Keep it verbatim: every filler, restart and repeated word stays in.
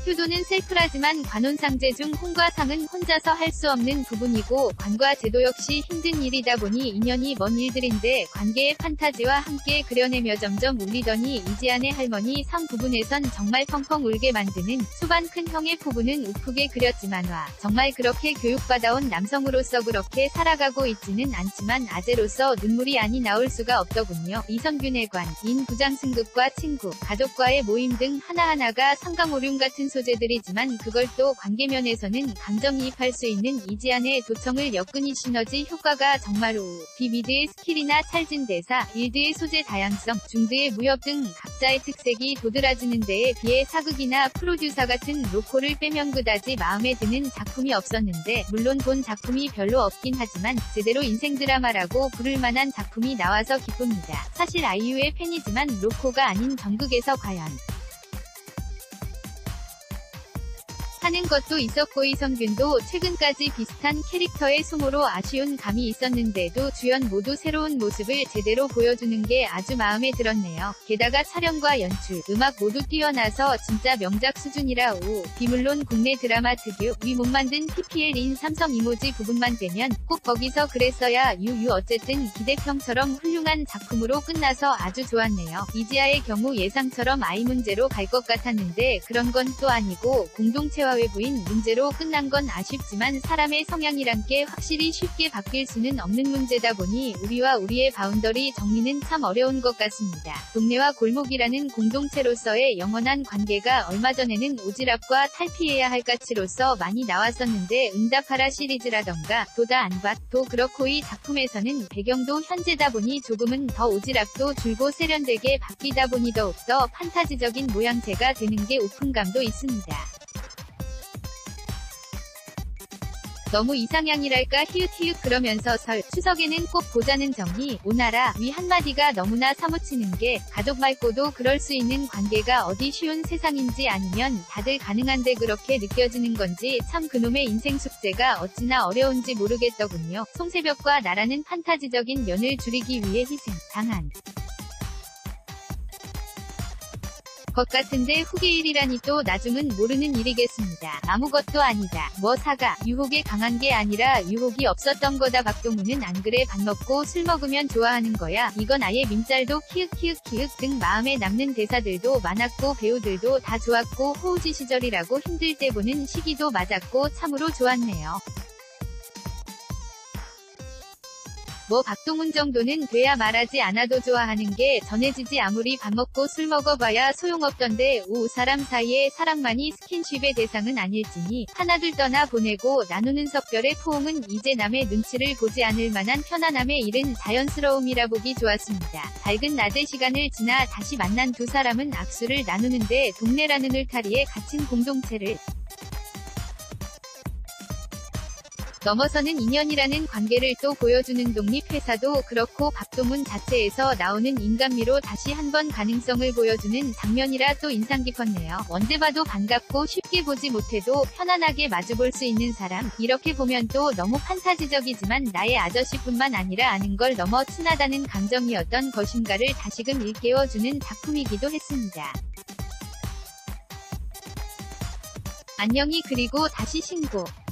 효도는 셀프라지만 관혼상제 중 혼과 상은 혼자서 할 수 없는 부분이고 관과 제도 역시 힘든 일이다 보니 인연이 먼 일들인데 관계의 판타지와 함께 그려내며 점점 울리더니 이지안의 할머니 상 부분에선 정말 펑펑 울게 만드는 초반 큰 형의 포부는 우프게 그렸지만 와 정말 그렇게 교육받아온 남성으로서 그렇게 살아가고 있지는 않지만 아재로서 눈물이 아니 나올 수가 없더군요. 이선균의 관, 인 부장 승급과 친구, 가족과의 모임 등 하나하나가 상강오륜 같은 소재들이지만 그걸 또 관계면에서는 감정이입할 수 있는 이지안의 도청을 엮으니 시너지 효과가 정말 우. 비미드의 스킬이나 찰진 대사, 일드의 소재 다양성, 중드의 무협 등 각자의 특색이 도드라지는 데에 비해 사극이나 프로듀서 같은 로코를 빼면 그다지 마음에 드는 작품이 없었는데 물론 본 작품이 별로 없긴 하지만 제대로 인생 드라마라고 부를 만한 작품이 나와서 기쁩니다. 사실 아이유의 팬이지만 로코가 아닌 정극에서 과연 하는 것도 있었고 이성균도 최근까지 비슷한 캐릭터의 수모로 아쉬운 감이 있었는데도 주연 모두 새로운 모습을 제대로 보여주는 게 아주 마음에 들었네요. 게다가 촬영과 연출, 음악 모두 뛰어나서 진짜 명작 수준이라 우. 비물론 국내 드라마 특유 위 못 만든 피피엘인 삼성 이모지 부분만 빼면 꼭 거기서 그랬어야 유유 어쨌든 기대평처럼 훌륭한 작품으로 끝나서 아주 좋았네요. 이지아의 경우 예상처럼 아이 문제로 갈 것 같았는데 그런 건 또 아니고 공동체와 외부인 문제로 끝난 건 아쉽지만 사람의 성향이란 게 확실히 쉽게 바뀔 수는 없는 문제다 보니 우리와 우리의 바운더리 정리는 참 어려운 것 같습니다. 동네와 골목이라는 공동체로서의 영원한 관계가 얼마 전에는 오지랖과 탈피해야 할 가치로서 많이 나왔었는데 응답하라 시리즈라던가 도다 안밭도 그렇고 이 작품에서는 배경도 현재다 보니 조금은 더 오지랖도 줄고 세련되게 바뀌다 보니 더욱더 판타지적인 모양새가 되는 게 오픈감도 있습니다. 너무 이상향이랄까 히읗히읗 그러면서 설, 추석에는 꼭 보자는 정리, 오나라, 위 한마디가 너무나 사무치는 게 가족 말고도 그럴 수 있는 관계가 어디 쉬운 세상인지 아니면 다들 가능한데 그렇게 느껴지는 건지 참 그놈의 인생 숙제가 어찌나 어려운지 모르겠더군요. 송새벽과 나라는 판타지적인 면을 줄이기 위해 희생, 당한 것 같은데 후계일이라니 또 나중은 모르는 일이겠습니다. 아무것도 아니다. 뭐 사가, 유혹에 강한 게 아니라 유혹이 없었던 거다. 박동훈은 안 그래 밥 먹고 술 먹으면 좋아하는 거야. 이건 아예 민짤도 키읔키읔 키읔 등 마음에 남는 대사들도 많았고 배우들도 다 좋았고 호우지 시절이라고 힘들 때 보는 시기도 맞았고 참으로 좋았네요. 뭐 박동훈 정도는 돼야 말하지 않아도 좋아하는 게 전해지지 아무리 밥 먹고 술 먹어봐야 소용없던데 우 사람 사이의 사랑만이 스킨십의 대상은 아닐지니 하나둘 떠나 보내고 나누는 석별의 포옹은 이제 남의 눈치를 보지 않을 만한 편안함에 이른 자연스러움이라 보기 좋았습니다. 밝은 낮의 시간을 지나 다시 만난 두 사람은 악수를 나누는데 동네라는 울타리에 갇힌 공동체를 넘어서는 인연이라는 관계를 또 보여주는 독립회사도 그렇고 박동훈 자체에서 나오는 인간미로 다시 한번 가능성을 보여주는 장면이라 또 인상 깊었네요. 언제 봐도 반갑고 쉽게 보지 못해도 편안하게 마주볼 수 있는 사람, 이렇게 보면 또 너무 판타지적이지만 나의 아저씨뿐만 아니라 아는 걸 넘어 친하다는 감정이었던 것인가를 다시금 일깨워주는 작품이기도 했습니다. 안녕히 그리고 다시 신고